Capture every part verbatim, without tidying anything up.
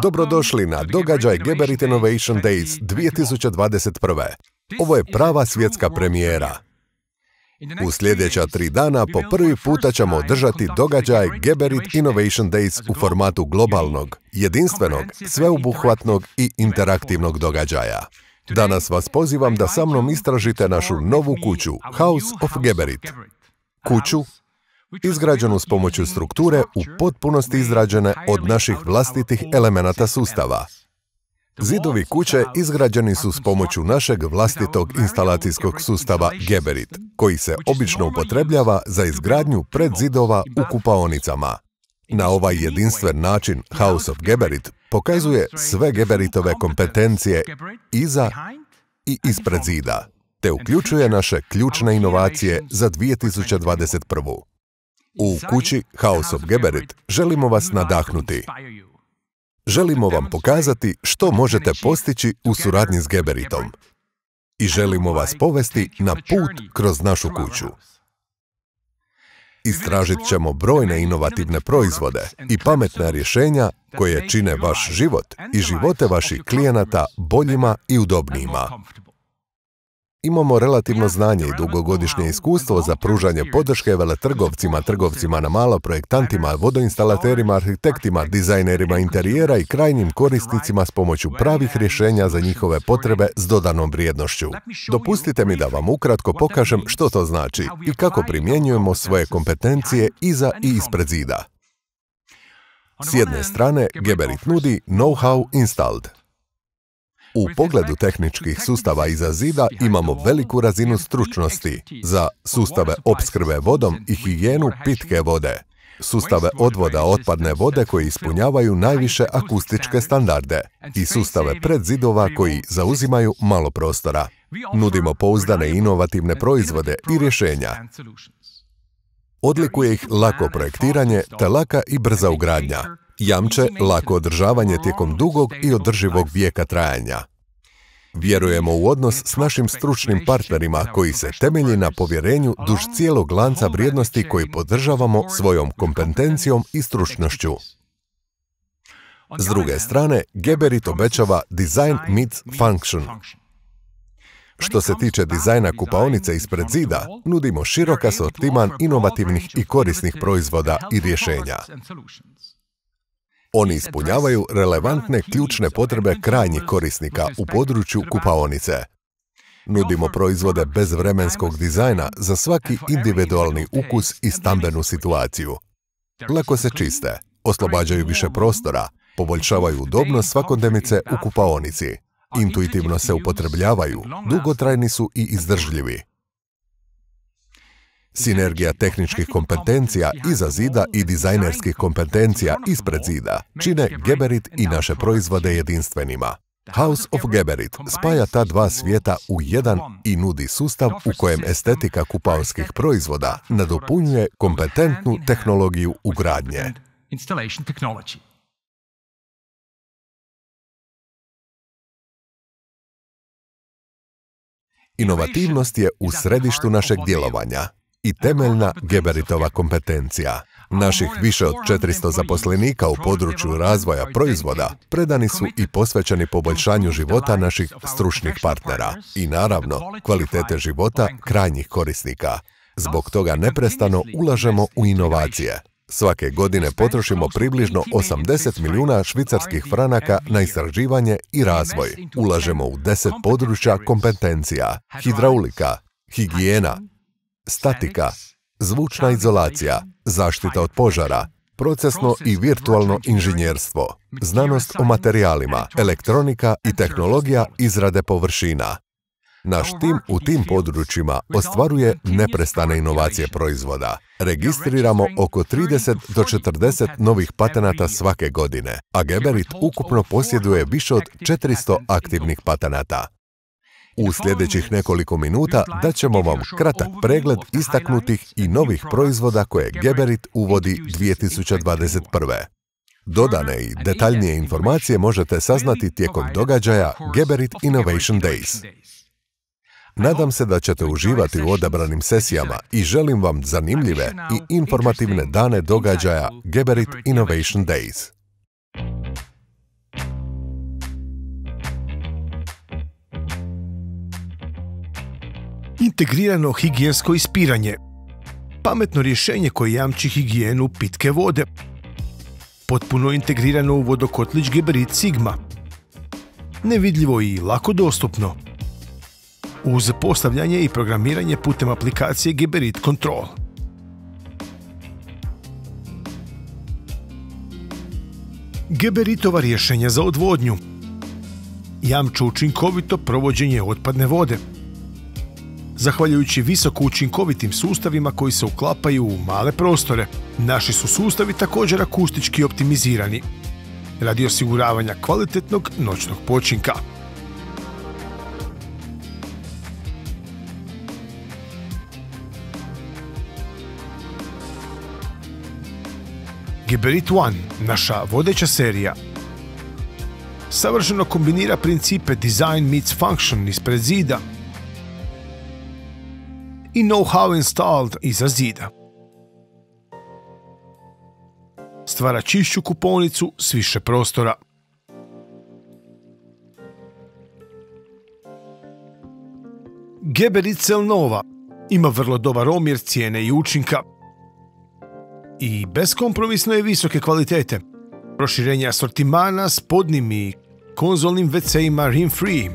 Dobrodošli na događaj Geberit Innovation Days dvije tisuće dvadeset prve. Ovo je prava svjetska premijera. U sljedeća tri dana po prvi puta ćemo održati događaj Geberit Innovation Days u formatu globalnog, jedinstvenog, sveobuhvatnog i interaktivnog događaja. Danas vas pozivam da sa mnom istražite našu novu kuću, House of Geberit. Kuću izgrađenu s pomoću strukture u potpunosti izrađene od naših vlastitih elemenata sustava. Zidovi kuće izgrađeni su s pomoću našeg vlastitog instalacijskog sustava Geberit, koji se obično upotrebljava za izgradnju predzidova u kupaonicama. Na ovaj jedinstven način House of Geberit pokazuje sve Geberitove kompetencije iza i ispred zida, te uključuje naše ključne inovacije za dvije tisuće dvadeset prvu. U kući House of Geberit želimo vas nadahnuti. Želimo vam pokazati što možete postići u suradnji s Geberitom. I želimo vas povesti na put kroz našu kuću. Istražit ćemo brojne inovativne proizvode i pametna rješenja koje čine vaš život i živote vaših klijenata boljima i udobnijima. Imamo relativno znanje i dugogodišnje iskustvo za pružanje podrške veletrgovcima, trgovcima na malo, projektantima, vodoinstalaterima, arhitektima, dizajnerima interijera i krajnjim korisnicima s pomoću pravih rješenja za njihove potrebe s dodanom vrijednošću. Dopustite mi da vam ukratko pokažem što to znači i kako primjenjujemo svoje kompetencije iza i ispred zida. S jedne strane, Geberit nudi know-how installed. U pogledu tehničkih sustava iza zida imamo veliku razinu stručnosti za sustave opskrbe vodom i higijenu pitke vode, sustave odvoda otpadne vode koji ispunjavaju najviše akustičke standarde i sustave predzidova koji zauzimaju malo prostora. Nudimo pouzdane i inovativne proizvode i rješenja. Odlikuje ih lako projektiranje te laka i brza ugradnja. Jamče lako održavanje tijekom dugog i održivog vijeka trajanja. Vjerujemo u odnos s našim stručnim partnerima koji se temelji na povjerenju duž cijelog lanca vrijednosti koji podržavamo svojom kompetencijom i stručnošću. S druge strane, Geberit obećava design meets function. Što se tiče dizajna kupaonice ispred zida, nudimo širok asortiman inovativnih i korisnih proizvoda i rješenja. Oni ispunjavaju relevantne ključne potrebe krajnjih korisnika u području kupaonice. Nudimo proizvode bez vremenskog dizajna za svaki individualni ukus i stambenu situaciju. Lako se čiste, oslobađaju više prostora, poboljšavaju udobnost svakodnevnice u kupaonici. Intuitivno se upotrebljavaju, dugotrajni su i izdržljivi. Sinergija tehničkih kompetencija iza zida i dizajnerskih kompetencija ispred zida čine Geberit i naše proizvode jedinstvenima. House of Geberit spaja ta dva svijeta u jedan i nudi sustav u kojem estetika kupaonskih proizvoda nadopunjuje kompetentnu tehnologiju ugradnje. Inovativnost je u središtu našeg djelovanja i temeljna Geberitova kompetencija. Naših više od četiristo zaposlenika u području razvoja proizvoda predani su i posvećeni poboljšanju života naših stručnih partnera i naravno kvalitete života krajnjih korisnika. Zbog toga neprestano ulažemo u inovacije. Svake godine potrošimo približno osamdeset milijuna švicarskih franaka na istraživanje i razvoj. Ulažemo u deset područja kompetencija: hidraulika, higijena, statika, zvučna izolacija, zaštita od požara, procesno i virtualno inženjerstvo, znanost o materijalima, elektronika i tehnologija izrade površina. Naš tim u tim područjima ostvaruje neprestane inovacije proizvoda. Registriramo oko trideset do četrdeset novih patenata svake godine, a Geberit ukupno posjeduje više od četiristo aktivnih patenata. U sljedećih nekoliko minuta daćemo vam kratak pregled istaknutih i novih proizvoda koje Geberit uvodi dvije tisuće dvadeset prve. Dodane i detaljnije informacije možete saznati tijekom događaja Geberit Innovation Days. Nadam se da ćete uživati u odabranim sesijama i želim vam zanimljive i informativne dane događaja Geberit Innovation Days. Integrirano higijensko ispiranje. Pametno rješenje koje jamči higijenu pitke vode. Potpuno integrirano u vodokotlić Geberit Sigma. Nevidljivo i lako dostupno. Uz postavljanje i programiranje putem aplikacije Geberit Control. Geberitova rješenja za odvodnju. Jamče učinkovito provođenje otpadne vode. Zahvaljujući visoko učinkovitim sustavima koji se uklapaju u male prostore, naši su sustavi također akustički optimizirani radi osiguravanja kvalitetnog noćnog počinka. Geberit One, naša vodeća serija, savršeno kombinira principe design meets function ispred zida i know-how installed iza zida. Stvara čišću kupaonicu s više prostora. Geberit Celnova ima vrlo dobar omjer cijene i učinka i beskompromisno je visoke kvalitete. Proširenje asortimana s podnim i konzolnim ve ce-ima Rim Free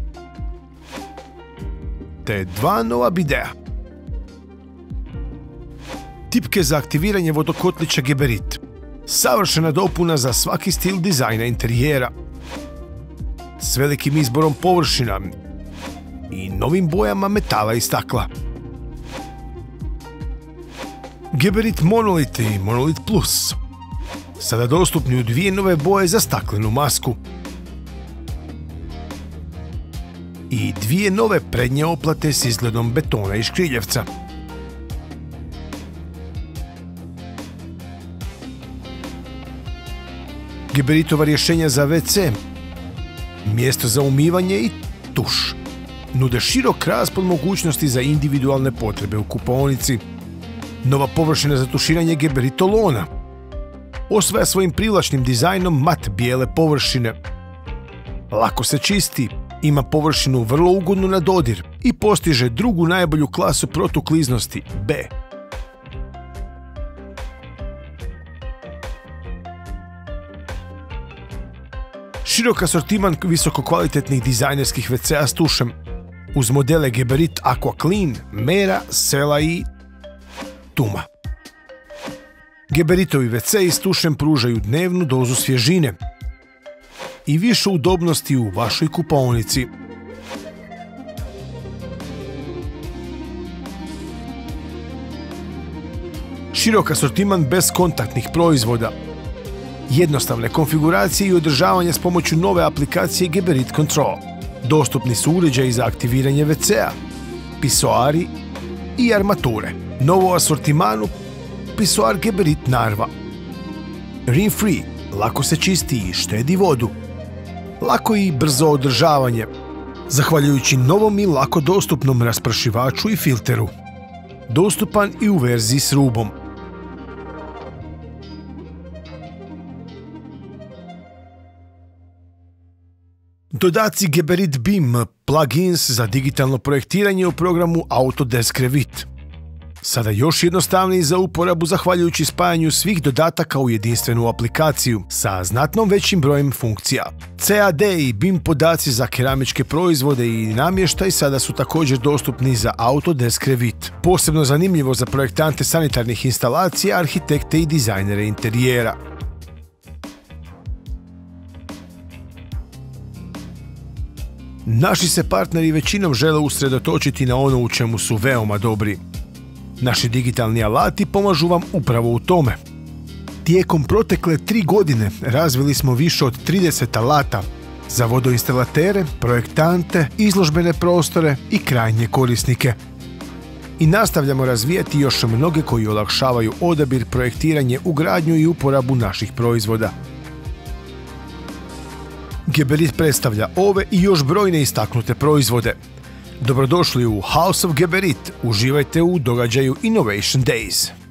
te dva nova bidea. Tipke za aktiviranje vodokotlića Geberit. Savršena dopuna za svaki stil dizajna interijera. S velikim izborom površina i novim bojama metala i stakla. Geberit Monolith i Monolith Plus. Sada dostupni u dvije nove boje za staklenu masku. I dvije nove prednje oplate s izgledom betona i škriljevca. Geberitova rješenja za ve ce, mjesto za umivanje i tuš, nude širok raspon mogućnosti za individualne potrebe u kupaonici. Nova površina za tuširanje Geberitolona osvaja svojim privlačnim dizajnom mat bijele površine. Lako se čisti, ima površinu vrlo ugodnu na dodir i postiže drugu najbolju klasu protukliznosti B. Širok asortiman visoko kvalitetnih dizajnerskih ve ce-a s tušem uz modele Geberit Aqua Clean, Mera, Sela i Tuma. Geberitovi ve ce-i s tušem pružaju dnevnu dozu svježine i više udobnosti u vašoj kupaonici. Širok asortiman bezkontaktnih proizvoda, jednostavne konfiguracije i održavanja s pomoću nove aplikacije Geberit Control. Dostupni su uređaji za aktiviranje ve ce-a, pisoari i armature. Novo asortimanu pisoar Geberit Narva. Rim Free, lako se čisti i štedi vodu. Lako i brzo održavanje, zahvaljujući novom i lako dostupnom raspršivaču i filteru. Dostupan i u verziji s rubom. Dodaci Geberit Beam, plugins za digitalno projektiranje u programu Autodesk Revit. Sada još jednostavniji za uporabu zahvaljujući spajanju svih dodataka u jedinstvenu aplikaciju sa znatnom većim brojem funkcija. ce a de i Beam podaci za keramičke proizvode i namještaj sada su također dostupni za Autodesk Revit. Posebno zanimljivo za projektante sanitarnih instalacija, arhitekte i dizajnere interijera. Naši se partneri većinom žele usredotočiti na ono u čemu su veoma dobri. Naši digitalni alati pomažu vam upravo u tome. Tijekom protekle tri godine razvili smo više od trideset alata za vodoinstalatere, projektante, izložbene prostore i krajnje korisnike. I nastavljamo razvijati još mnoge koji olakšavaju odabir, projektiranje, ugradnju i uporabu naših proizvoda. Geberit predstavlja ove i još brojne istaknute proizvode. Dobrodošli u House of Geberit, uživajte u događaju Innovation Days.